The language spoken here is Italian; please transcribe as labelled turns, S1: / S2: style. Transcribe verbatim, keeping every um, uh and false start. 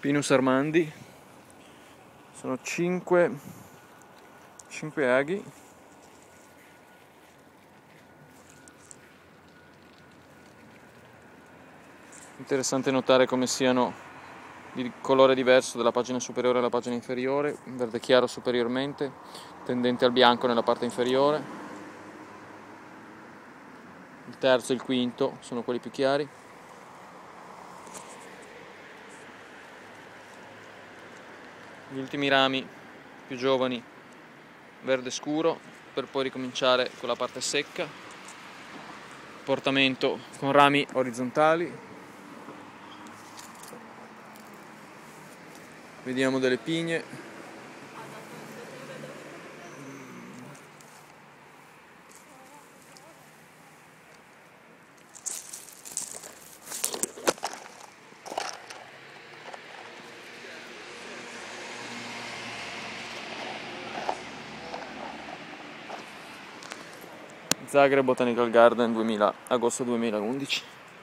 S1: Pinus armandi, sono cinque aghi. Interessante notare come siano di colore diverso dalla pagina superiore alla pagina inferiore, verde chiaro superiormente, tendente al bianco nella parte inferiore. Il terzo e il quinto sono quelli più chiari. Gli ultimi rami più giovani verde scuro, per poi ricominciare con la parte secca. Portamento con rami orizzontali. Vediamo delle pigne. Zagreb Botanical Garden duemila, agosto duemilaundici.